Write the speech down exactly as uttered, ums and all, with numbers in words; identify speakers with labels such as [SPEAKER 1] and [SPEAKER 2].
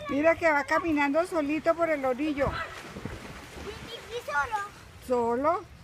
[SPEAKER 1] Mira que va caminando solito por el orillo.
[SPEAKER 2] ¿Y, y solo?
[SPEAKER 1] ¿Solo?